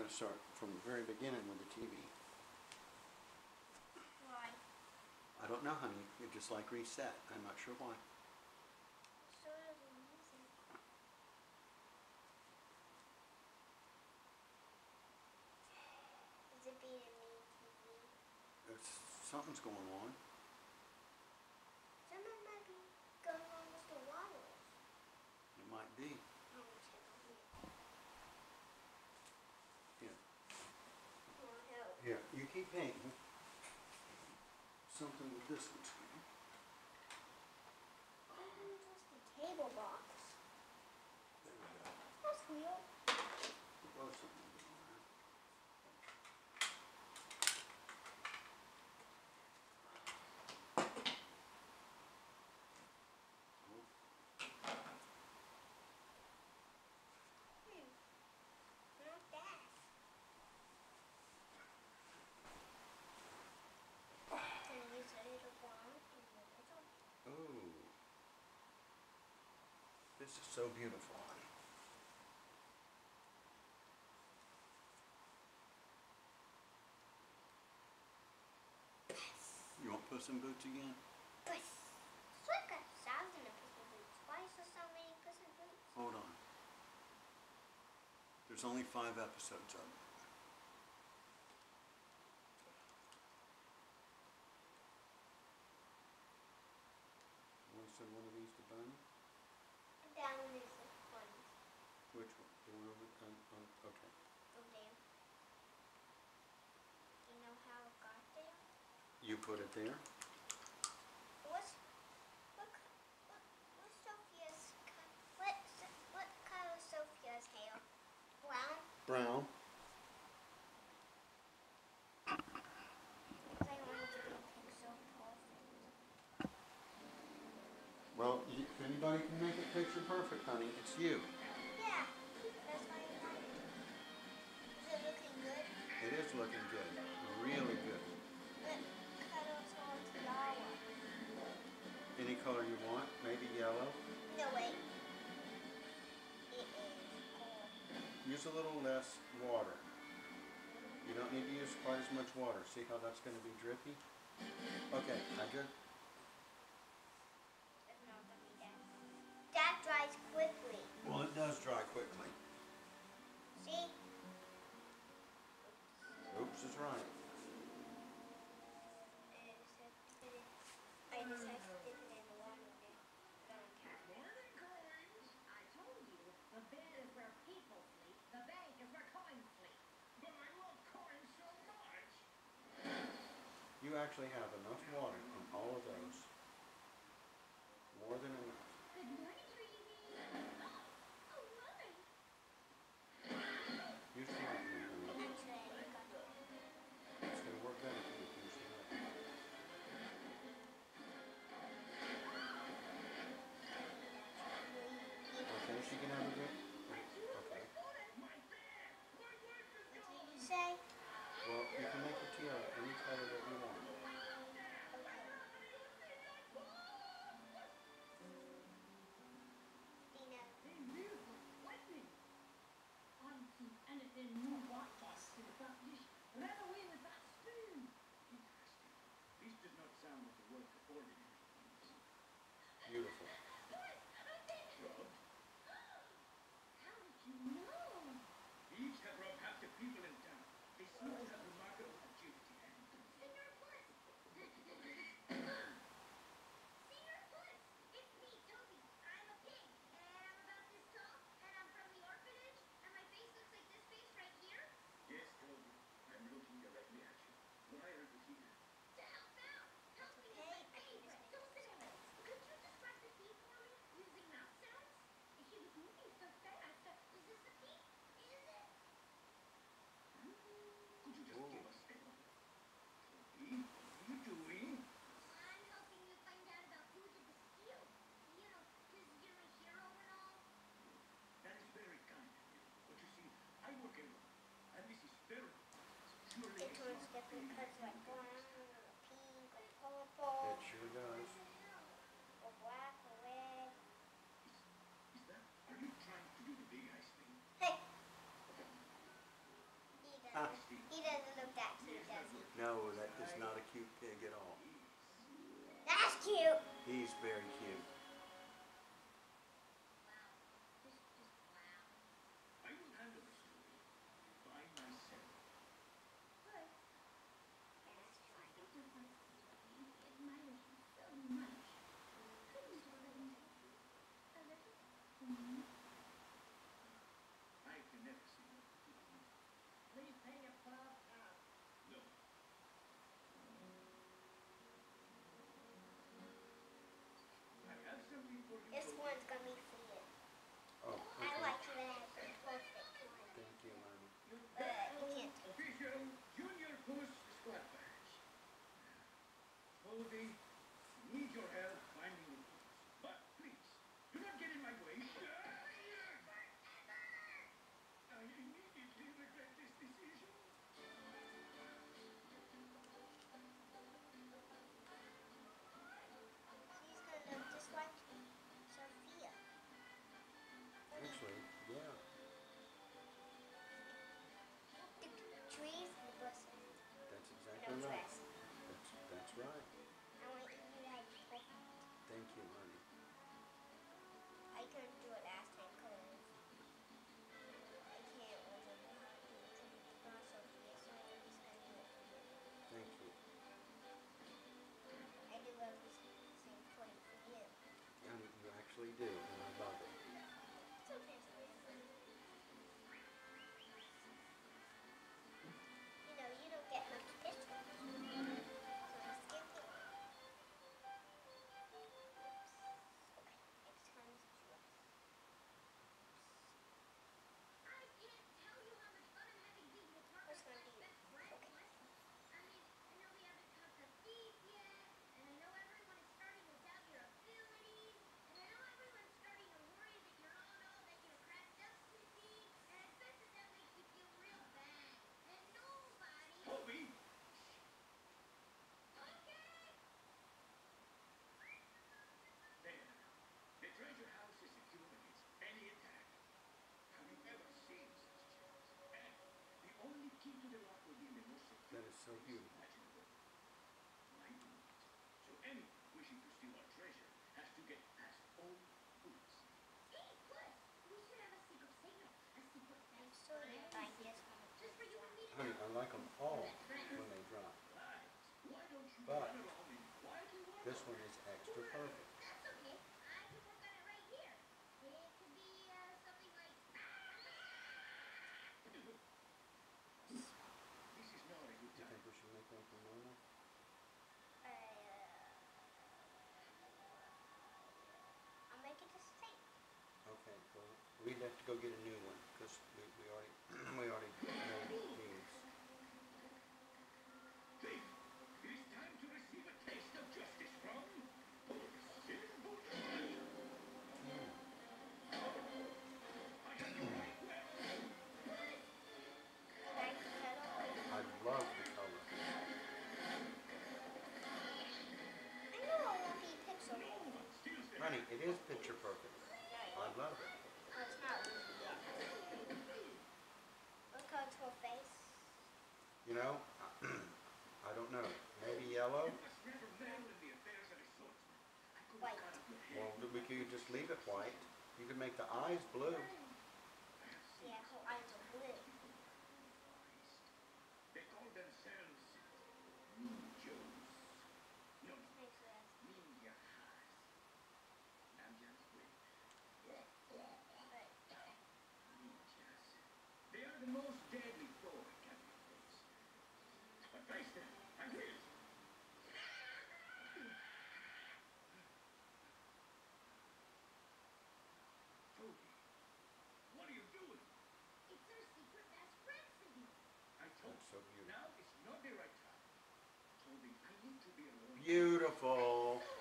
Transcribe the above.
got to start from the very beginning with the TV. Why? I don't know, honey. It just like reset. I'm not sure why. So does the music. Is it being a mean TV? Something's going on. Something might be going on with the wires. It might be. Oh, check on it. Yeah. Want help? Here, you keep painting. Something with this one too. Just a table box. There we go. That's weird. There was something going on there. Oh, Not that. Can I use a little one in the middle? oh. This is so beautiful, honey. You want Puss in Boots again? Puss. It's like 1,000 of Puss in Boots. Why is there so many Puss in Boots? Hold on. There's only 5 episodes of it. You want to send one of these to Bunny? That one is the one. Which one? The one over? Okay. Over there. Do you know how it got there? You put it there? What's Sophia's what color is Sophia's hair? Brown? Brown. Because I wanted to be pixel perfect. Well, if anybody can make it picture perfect, honey, it's you. Yeah, that's why I like it. Is it looking good? It is looking good. Really good. What color's on flower? Any color you want. Maybe yellow. No, wait. It is gold. Use a little less water. You don't need to use quite as much water. See how that's going to be drippy? Okay, I good? It's not going to be that. That dries quickly. Well, it does dry quickly. See? Oops is right. I just have to dip it in the water now. Morning, coins. I told you, the bed is where people sleep, the bank is where coins sleep. But I love coins so much. You actually have enough water in all of those. More than enough. Good morning, Dreamy. Oh, my. Use the light now, honey. Actually, I got it. It's going to work better if you use the light. Okay, she can have a good. Okay. My bed! My wife is What gone! did you say? Well, you can make the tiara any color that you want. Dina. They live with lightning. Auntie Annette new broadcast to the publish ran away with that spoon. Interesting. This does not sound like the work of ordinary thieves. Beautiful. Robbed? How did you know? Thieves have robbed half the people in town. They seem to have remarkable agility and... Singer Puss! Singer Puss! It's me, Toby. I'm a pig, and I'm about this tall, and I'm from the orphanage, and my face looks like this face right here. Yes, Toby. I'm looking directly at you. Why are you here? To help out! Helping is my favorite! So simple! Could you describe the pig for me, using mouth sounds? He was moving so fast. Is this the pig? Is it? Could you just give us a moment? Toby, what are you doing? I'm helping you find out about who did the steal. You know, 'cause you're a hero and all. That is very kind of you. But you see, I work alone. And this is very... Surely It it's turns not different very colors like important. brown, or pink, or purple, It sure does. or black, or red. Is that... Are you trying to do the big eyes thing? Hey! couldn't do it last time because I can't wasn't draw Sophia, so I'm just gonna do it for you. Thank you. I do everything for you. And you actually do, and I love it. It's okay, Sophia. You know, you don't get much pictures. So I'm just gonna do it. Okay, next time is dress. I can't tell you how much fun I'm having being the What's Parker's gonna be? best friend. Okay. I mean, I know we haven't talked to Thief yet, and I know everyone is starting to doubt your abilities, and I know everyone's starting to worry that you're not all that you're cracked up to be, and I bet that that makes you feel real bad. And nobody... Toby! Okay! There. The treasure house is secure against any attack. Have you ever seen such chairs? And the only key to the lock will be in the most secure That is so place beautiful. imaginable. My boot. So anyone wishing to steal our treasure has to get past all boots. Hey, plus, we should have a secret signal. A secret I'm best still gonna buy friend this signal. one. Just for you and me to Honey, know. I like them all Best friends. when they drop. Right. Why don't you But run around and quietly walk this over? one is extra perfect. That's okay. I can work on it right here. It could be something like... This is not a good Do you time. think we should make one for Mona? I'll make it a steak. Okay, well, we'd have to go get a new one, because we already, we already made these. Thief, it is time to receive a taste of justice from Sin Butcher. I have you right where. You like the kettle? I love the color. I know it won't be pixel. No one steals the Honey, it is picture perfect. I love it. Oh, it's not really yet. Look how it's her face. You know, I don't know, maybe yellow? You must never meddle in the affairs of a swordsman. I couldn't White. cut off your head. Well, we could just leave it white. You could make the eyes blue. I have seen Yeah, her eyes are blue. They call themselves ninjas. No, Makes sense. ninjas. Ninjas with But ninjas. They are the most deadly foe I can face. But face them, I will. Toby, what are you doing? It's our secret best friend signal. I told That's so you, beautiful. now is not the right time. Toby, I need to be alone. Beautiful. So